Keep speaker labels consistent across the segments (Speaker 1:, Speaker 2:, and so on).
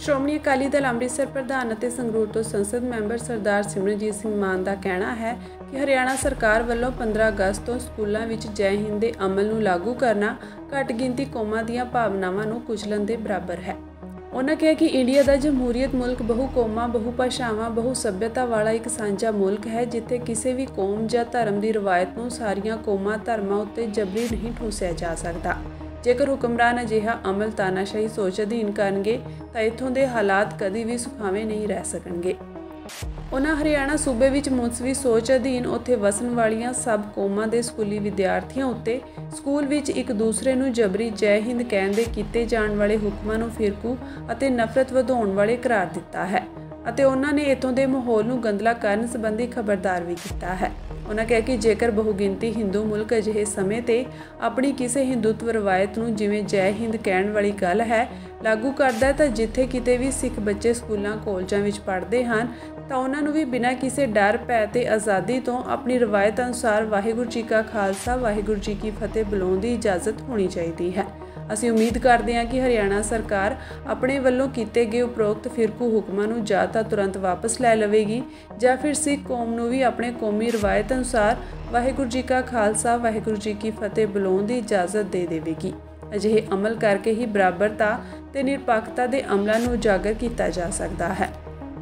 Speaker 1: ਸ਼੍ਰੋਮਣੀ ਅਕਾਲੀ ਦਲ ਅੰਮ੍ਰਿਤਸਰ ਪ੍ਰਧਾਨ ਅਤੇ ਸੰਗਰੂਰ ਤੋਂ ਸੰਸਦ ਮੈਂਬਰ ਸਰਦਾਰ ਸਿਮਰਨਜੀਤ ਸਿੰਘ ਮਾਨ ਦਾ ਕਹਿਣਾ ਹੈ ਕਿ ਹਰਿਆਣਾ ਸਰਕਾਰ ਵੱਲੋਂ 15 ਅਗਸਤ ਤੋਂ ਸਕੂਲਾਂ ਵਿੱਚ ਜੈ ਹਿੰਦ ਦੇ ਅਮਲ ਨੂੰ ਲਾਗੂ ਕਰਨਾ ਘੱਟ ਗਿਣਤੀ ਕੌਮਾਂ ਦੀਆਂ ਭਾਵਨਾਵਾਂ ਨੂੰ ਕੁਚਲਣ ਦੇ ਬਰਾਬਰ ਹੈ। ਉਨ੍ਹਾਂ ਕਿਹਾ ਕਿ ਇੰਡੀਆ ਦਾ ਜਮਹੂਰੀਅਤ ਮੁਲਕ ਬਹੁ ਕੌਮਾਂ, ਬਹੁ ਭਾਸ਼ਾਵਾਂ, ਬਹੁ ਸੱਭਿਅਤਾ ਵਾਲਾ ਇੱਕ ਸਾਂਝਾ ਮੁਲਕ ਹੈ ਜਿੱਥੇ ਕਿਸੇ ਵੀ ਕੌਮ ਜਾਂ ਧਰਮ ਦੀ ਰਵਾਇਤ ਨੂੰ ਸਾਰੀਆਂ ਕੌਮਾਂ ਧਰਮਾਂ ਉੱਤੇ ਜਬਰੀ ਨਹੀਂ ਠੋਸਿਆ ਜਾ ਸਕਦਾ। ਜੇਕਰ ਹੁਕਮਰਾਨ ਅਜਿਹਾ ਅਮਲ ਤਾਨਾਸ਼ਾਹੀ ਸੋਚ ਅਧੀਨ ਕਰਨਗੇ ਤਾਂ ਇੱਥੋਂ ਦੇ ਹਾਲਾਤ ਕਦੀ ਵੀ ਸੁਖਾਵੇਂ ਨਹੀਂ ਰਹਿ ਸਕਣਗੇ। ਉਨ੍ਹਾਂ ਹਰਿਆਣਾ ਸੂਬੇ ਵਿੱਚ ਮੁਨਸਵੀ ਸੋਚ ਅਧੀਨ ਉੱਥੇ ਵਸਣ ਵਾਲੀਆਂ ਸਭ ਕੌਮਾਂ ਦੇ ਸਕੂਲੀ ਵਿਦਿਆਰਥੀਆਂ ਉੱਤੇ ਸਕੂਲ ਵਿੱਚ ਇੱਕ ਦੂਸਰੇ ਨੂੰ ਜਬਰੀ ਜੈ ਹਿੰਦ ਕਹਿਣ ਦੇ ਕੀਤੇ ਜਾਣ ਵਾਲੇ ਹੁਕਮਾਂ ਨੂੰ ਫਿਰਕੂ ਅਤੇ ਨਫ਼ਰਤ ਵਧਾਉਣ ਵਾਲੇ ਕਰਾਰ ਦਿੱਤਾ ਹੈ ਅਤੇ ਉਨ੍ਹਾਂ ਨੇ ਇੱਥੋਂ ਦੇ ਮਾਹੌਲ ਨੂੰ ਗੰਦਲਾ ਕਰਨ ਸੰਬੰਧੀ ਖਬਰਦਾਰ ਵੀ ਕੀਤਾ ਹੈ। ਉਨ੍ਹਾਂ ਕਿਹਾ ਕਿ ਜੇਕਰ ਬਹੁਗਿਣਤੀ ਹਿੰਦੂ ਮੁਲਕ ਅਜਿਹੇ ਸਮੇਂ ਤੇ ਆਪਣੀ ਕਿਸੇ ਹਿੰਦੂਤਵ ਰਵਾਇਤ ਨੂੰ ਜਿਵੇਂ ਜੈ ਹਿੰਦ ਕਹਿਣ ਵਾਲੀ ਗੱਲ ਹੈ ਲਾਗੂ ਕਰਦਾ ਹੈ ਤਾਂ ਜਿੱਥੇ ਕਿਤੇ ਵੀ ਸਿੱਖ ਬੱਚੇ ਸਕੂਲਾਂ ਕਾਲਜਾਂ ਵਿੱਚ ਪੜ੍ਹਦੇ ਹਨ ਤਾਂ ਉਹਨਾਂ ਨੂੰ ਵੀ ਬਿਨਾਂ ਕਿਸੇ ਡਰ ਭੈ ਤੇ ਆਜ਼ਾਦੀ ਤੋਂ ਆਪਣੀ ਰਵਾਇਤ ਅਨੁਸਾਰ ਵਾਹਿਗੁਰੂ ਜੀ ਕਾ ਖਾਲਸਾ ਵਾਹਿਗੁਰੂ ਜੀ ਕੀ ਫਤਿਹ ਬੁਲਾਉਣ ਦੀ ਇਜਾਜ਼ਤ ਹੋਣੀ ਚਾਹੀਦੀ ਹੈ। ਅਸੀਂ ਉਮੀਦ ਕਰਦੇ ਹਾਂ ਕਿ ਹਰਿਆਣਾ ਸਰਕਾਰ ਆਪਣੇ ਵੱਲੋਂ ਕੀਤੇ ਗਏ ਉਪਰੋਕਤ ਫਿਰਕੂ ਹੁਕਮਾਂ ਨੂੰ ਜਾਂ ਤਾਂ ਤੁਰੰਤ ਵਾਪਸ ਲੈ ਲਵੇਗੀ ਜਾਂ ਫਿਰ ਸਿੱਖ ਕੌਮ ਨੂੰ ਵੀ ਆਪਣੇ ਕੌਮੀ ਰਵਾਇਤ ਅਨੁਸਾਰ ਵਾਹਿਗੁਰੂ ਜੀ ਕਾ ਖਾਲਸਾ ਵਾਹਿਗੁਰੂ ਜੀ ਕੀ ਫਤਿਹ ਬੁਲਾਉਣ ਦੀ ਇਜਾਜ਼ਤ ਦੇ ਦੇਵੇਗੀ। ਅਜਿਹੇ ਅਮਲ ਕਰਕੇ ਹੀ ਬਰਾਬਰਤਾ ਤੇ ਨਿਰਪੱਖਤਾ ਦੇ ਅਮਲਾਂ ਨੂੰ ਉਜਾਗਰ ਕੀਤਾ ਜਾ ਸਕਦਾ ਹੈ।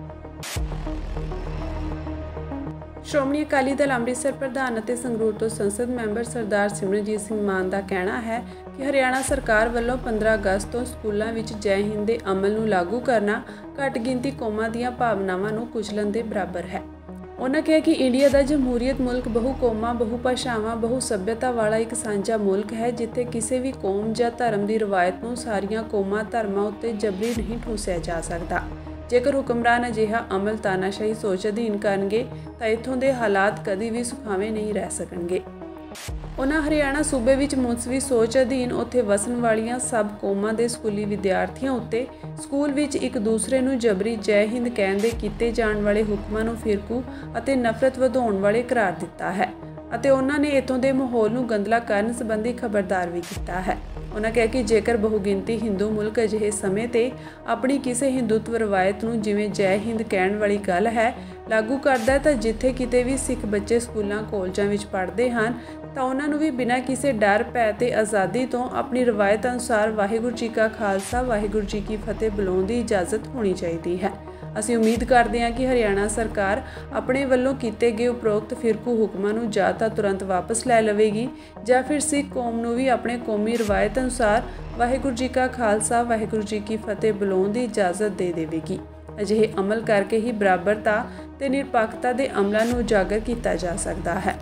Speaker 1: ਸ਼੍ਰੋਮਣੀ ਅਕਾਲੀ ਦਲ ਅੰਮ੍ਰਿਤਸਰ ਪ੍ਰਧਾਨ ਅਤੇ ਸੰਗਰੂਰ ਤੋਂ ਸੰਸਦ ਮੈਂਬਰ ਸਰਦਾਰ ਸਿਮਰਨਜੀਤ ਸਿੰਘ ਮਾਨ ਦਾ ਕਹਿਣਾ ਹੈ ਕਿ ਹਰਿਆਣਾ ਸਰਕਾਰ ਵੱਲੋਂ 15 ਅਗਸਤ ਤੋਂ ਸਕੂਲਾਂ ਵਿੱਚ ਜੈ ਹਿੰਦ ਦੇ ਅਮਲ ਨੂੰ ਲਾਗੂ ਕਰਨਾ ਘੱਟ ਗਿਣਤੀ ਕੌਮਾਂ ਦੀਆਂ ਭਾਵਨਾਵਾਂ ਨੂੰ ਕੁਚਲਣ ਦੇ ਬਰਾਬਰ ਹੈ। ਉਨ੍ਹਾਂ ਕਿਹਾ ਕਿ ਇੰਡੀਆ ਦਾ ਜਮਹੂਰੀਅਤ ਮੁਲਕ ਬਹੁ ਕੌਮਾਂ, ਬਹੁ ਭਾਸ਼ਾਵਾਂ, ਬਹੁ ਸੱਭਿਅਤਾ ਵਾਲਾ ਇੱਕ ਸਾਂਝਾ ਮੁਲਕ ਹੈ ਜਿੱਥੇ ਕਿਸੇ ਵੀ ਕੌਮ ਜਾਂ ਧਰਮ ਦੀ ਰਵਾਇਤ ਨੂੰ ਸਾਰੀਆਂ ਕੌਮਾਂ ਧਰਮਾਂ ਉੱਤੇ ਜਬਰੀ ਨਹੀਂ ਠੋਸਿਆ ਜਾ ਸਕਦਾ। ਜੇਕਰ ਹੁਕਮਰਾਨ ਅਜਿਹਾ ਅਮਲ ਤਾਨਾਸ਼ਾਹੀ ਸੋਚ ਅਧੀਨ ਕਰਨਗੇ ਤਾਂ ਇੱਥੋਂ ਦੇ ਹਾਲਾਤ ਕਦੀ ਵੀ ਸੁਖਾਵੇਂ ਨਹੀਂ ਰਹਿ ਸਕਣਗੇ। ਉਨ੍ਹਾਂ ਹਰਿਆਣਾ ਸੂਬੇ ਵਿੱਚ ਮੁਨਸਵੀ ਸੋਚ ਅਧੀਨ ਉੱਥੇ ਵਸਣ ਵਾਲੀਆਂ ਸਭ ਕੌਮਾਂ ਦੇ ਸਕੂਲੀ ਵਿਦਿਆਰਥੀਆਂ ਉੱਤੇ ਸਕੂਲ ਵਿੱਚ ਇੱਕ ਦੂਸਰੇ ਨੂੰ ਜਬਰੀ ਜੈ ਹਿੰਦ ਕਹਿਣ ਦੇ ਕੀਤੇ ਜਾਣ ਵਾਲੇ ਹੁਕਮਾਂ ਨੂੰ ਫਿਰਕੂ ਅਤੇ ਨਫ਼ਰਤ ਵਧਾਉਣ ਵਾਲੇ ਕਰਾਰ ਦਿੱਤਾ ਹੈ ਅਤੇ ਉਨ੍ਹਾਂ ਨੇ ਇੱਥੋਂ ਦੇ ਮਾਹੌਲ ਨੂੰ ਗੰਦਲਾ ਕਰਨ ਸੰਬੰਧੀ ਖਬਰਦਾਰ ਵੀ ਕੀਤਾ ਹੈ। ਉਨ੍ਹਾਂ ਕਿਹਾ ਕਿ ਜੇਕਰ ਬਹੁਗਿਣਤੀ ਹਿੰਦੂ ਮੁਲਕ ਅਜਿਹੇ ਸਮੇਂ ਤੇ ਆਪਣੀ ਕਿਸੇ ਹਿੰਦੂਤਵ ਰਵਾਇਤ ਨੂੰ ਜਿਵੇਂ ਜੈ ਹਿੰਦ ਕਹਿਣ ਵਾਲੀ ਗੱਲ ਹੈ ਲਾਗੂ ਕਰਦਾ ਹੈ ਤਾਂ ਜਿੱਥੇ ਕਿਤੇ ਵੀ ਸਿੱਖ ਬੱਚੇ ਸਕੂਲਾਂ ਕਾਲਜਾਂ ਵਿੱਚ ਪੜ੍ਹਦੇ ਹਨ ਤਾਂ ਉਹਨਾਂ ਨੂੰ ਵੀ ਬਿਨਾਂ ਕਿਸੇ ਡਰ ਭੈ ਤੇ ਆਜ਼ਾਦੀ ਤੋਂ ਆਪਣੀ ਰਵਾਇਤ ਅਨੁਸਾਰ ਵਾਹਿਗੁਰੂ ਜੀ ਕਾ ਖਾਲਸਾ ਵਾਹਿਗੁਰੂ ਜੀ ਕੀ ਫਤਿਹ ਬੁਲਾਉਣ ਦੀ ਇਜਾਜ਼ਤ ਹੋਣੀ ਚਾਹੀਦੀ ਹੈ। ਅਸੀਂ ਉਮੀਦ ਕਰਦੇ ਹਾਂ ਕਿ ਹਰਿਆਣਾ ਸਰਕਾਰ ਆਪਣੇ ਵੱਲੋਂ ਕੀਤੇ ਗਏ ਉਪਰੋਕਤ ਫਿਰਕੂ ਹੁਕਮਾਂ ਨੂੰ ਜਾਂ ਤਾਂ ਤੁਰੰਤ ਵਾਪਸ ਲੈ ਲਵੇਗੀ ਜਾਂ ਫਿਰ ਸਿੱਖ ਕੌਮ ਨੂੰ ਵੀ ਆਪਣੇ ਕੌਮੀ ਰਵਾਇਤ ਅਨੁਸਾਰ ਵਾਹਿਗੁਰੂ ਜੀ ਕਾ ਖਾਲਸਾ ਵਾਹਿਗੁਰੂ ਜੀ ਕੀ ਫਤਿਹ ਬੁਲਾਉਣ ਦੀ ਇਜਾਜ਼ਤ ਦੇ ਦੇਵੇਗੀ। ਅਜਿਹੇ ਅਮਲ ਕਰਕੇ ਹੀ ਬਰਾਬਰਤਾ ਤੇ ਨਿਰਪੱਖਤਾ ਦੇ ਅਮਲਾਂ ਨੂੰ ਉਜਾਗਰ ਕੀਤਾ ਜਾ ਸਕਦਾ ਹੈ।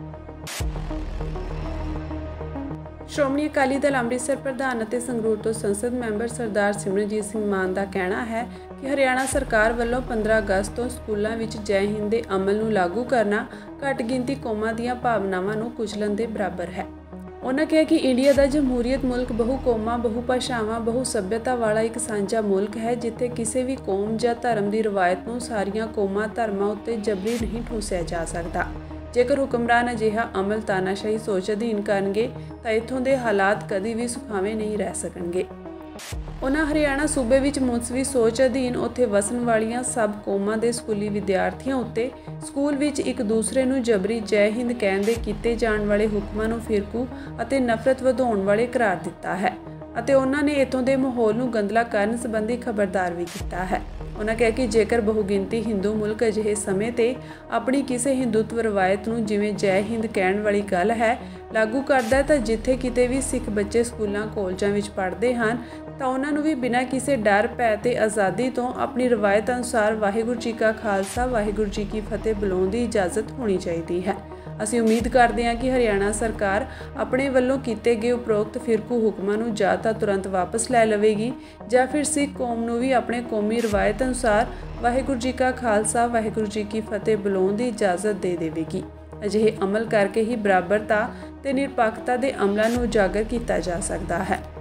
Speaker 1: ਸ਼੍ਰੋਮਣੀ ਅਕਾਲੀ ਦਲ ਅੰਮ੍ਰਿਤਸਰ ਪ੍ਰਧਾਨ ਅਤੇ ਸੰਗਰੂਰ ਤੋਂ ਸੰਸਦ ਮੈਂਬਰ ਸਰਦਾਰ ਸਿਮਰਨਜੀਤ ਸਿੰਘ ਮਾਨ ਦਾ ਕਹਿਣਾ ਹੈ ਕਿ ਹਰਿਆਣਾ ਸਰਕਾਰ ਵੱਲੋਂ 15 ਅਗਸਤ ਤੋਂ ਸਕੂਲਾਂ ਵਿੱਚ ਜੈ ਹਿੰਦ ਦੇ ਅਮਲ ਨੂੰ ਲਾਗੂ ਕਰਨਾ ਘੱਟ ਗਿਣਤੀ ਕੌਮਾਂ ਦੀਆਂ ਭਾਵਨਾਵਾਂ ਨੂੰ ਕੁਚਲਣ ਦੇ ਬਰਾਬਰ ਹੈ। ਉਨ੍ਹਾਂ ਕਿਹਾ ਕਿ ਇੰਡੀਆ ਦਾ ਜਮਹੂਰੀਅਤ ਮੁਲਕ ਬਹੁ ਕੌਮਾਂ, ਬਹੁ ਭਾਸ਼ਾਵਾਂ, ਬਹੁ ਸੱਭਿਅਤਾ ਵਾਲਾ ਇੱਕ ਸਾਂਝਾ ਮੁਲਕ ਹੈ ਜਿੱਥੇ ਕਿਸੇ ਵੀ ਕੌਮ ਜਾਂ ਧਰਮ ਦੀ ਰਵਾਇਤ ਨੂੰ ਸਾਰੀਆਂ ਕੌਮਾਂ ਧਰਮਾਂ ਉੱਤੇ ਜਬਰੀ ਨਹੀਂ ਠੋਸਿਆ ਜਾ ਸਕਦਾ। ਜੇਕਰ ਹੁਕਮਰਾਨ ਅਜਿਹਾ ਅਮਲ ਤਾਨਾਸ਼ਾਹੀ ਸੋਚ ਅਧੀਨ ਕਰਨਗੇ ਤਾਂ ਇੱਥੋਂ ਦੇ ਹਾਲਾਤ ਕਦੀ ਵੀ ਸੁਖਾਵੇਂ ਨਹੀਂ ਰਹਿ ਸਕਣਗੇ। ਉਨ੍ਹਾਂ ਹਰਿਆਣਾ ਸੂਬੇ ਵਿੱਚ ਮੁਨਸਵੀ ਸੋਚ ਅਧੀਨ ਉੱਥੇ ਵਸਣ ਵਾਲੀਆਂ ਸਭ ਕੌਮਾਂ ਦੇ ਸਕੂਲੀ ਵਿਦਿਆਰਥੀਆਂ ਉੱਤੇ ਸਕੂਲ ਵਿੱਚ ਇੱਕ ਦੂਸਰੇ ਨੂੰ ਜਬਰੀ ਜੈ ਹਿੰਦ ਕਹਿਣ ਦੇ ਕੀਤੇ ਜਾਣ ਵਾਲੇ ਹੁਕਮਾਂ ਨੂੰ ਫਿਰਕੂ ਅਤੇ ਨਫ਼ਰਤ ਵਧਾਉਣ ਵਾਲੇ ਕਰਾਰ ਦਿੱਤਾ ਹੈ ਅਤੇ ਉਨ੍ਹਾਂ ਨੇ ਇੱਥੋਂ ਦੇ ਮਾਹੌਲ ਨੂੰ ਗੰਦਲਾ ਕਰਨ ਸੰਬੰਧੀ ਖਬਰਦਾਰ ਵੀ ਕੀਤਾ ਹੈ। ਉਨ੍ਹਾਂ ਕਿਹਾ ਕਿ ਜੇਕਰ ਬਹੁਗਿਣਤੀ ਹਿੰਦੂ ਮੁਲਕ ਅਜਿਹੇ ਸਮੇਂ ਤੇ ਆਪਣੀ ਕਿਸੇ ਹਿੰਦੂਤਵ ਰਵਾਇਤ ਨੂੰ ਜਿਵੇਂ ਜੈ ਹਿੰਦ ਕਹਿਣ ਵਾਲੀ ਗੱਲ ਹੈ ਲਾਗੂ ਕਰਦਾ ਹੈ ਤਾਂ ਜਿੱਥੇ ਕਿਤੇ ਵੀ ਸਿੱਖ ਬੱਚੇ ਸਕੂਲਾਂ ਕਾਲਜਾਂ ਵਿੱਚ ਪੜ੍ਹਦੇ ਹਨ ਤਾਂ ਉਹਨਾਂ ਨੂੰ ਵੀ ਬਿਨਾਂ ਕਿਸੇ ਡਰ ਭੈ ਤੇ ਆਜ਼ਾਦੀ ਤੋਂ ਆਪਣੀ ਰਵਾਇਤ ਅਨੁਸਾਰ ਵਾਹਿਗੁਰੂ ਜੀ ਕਾ ਖਾਲਸਾ ਵਾਹਿਗੁਰੂ ਜੀ ਕੀ ਫਤਿਹ ਬੁਲਾਉਣ ਦੀ ਇਜਾਜ਼ਤ ਹੋਣੀ ਚਾਹੀਦੀ ਹੈ। ਅਸੀਂ ਉਮੀਦ ਕਰਦੇ ਹਾਂ ਕਿ ਹਰਿਆਣਾ ਸਰਕਾਰ ਆਪਣੇ ਵੱਲੋਂ ਕੀਤੇ ਗਏ ਉਪਰੋਕਤ ਫਿਰਕੂ ਹੁਕਮਾਂ ਨੂੰ ਜਾਂ ਤਾਂ ਤੁਰੰਤ ਵਾਪਸ ਲੈ ਲਵੇਗੀ ਜਾਂ ਫਿਰ ਸਿੱਖ ਕੌਮ ਨੂੰ ਵੀ ਆਪਣੇ ਕੌਮੀ ਰਵਾਇਤ ਅਨੁਸਾਰ ਵਾਹਿਗੁਰੂ ਜੀ ਕਾ ਖਾਲਸਾ ਵਾਹਿਗੁਰੂ ਜੀ ਕੀ ਫਤਿਹ ਬੁਲਾਉਣ ਦੀ ਇਜਾਜ਼ਤ ਦੇ ਦੇਵੇਗੀ। ਅਜਿਹੇ ਅਮਲ ਕਰਕੇ ਹੀ ਬਰਾਬਰਤਾ ਤੇ ਨਿਰਪੱਖਤਾ ਦੇ ਅਮਲਾਂ ਨੂੰ ਉਜਾਗਰ ਕੀਤਾ ਜਾ ਸਕਦਾ ਹੈ।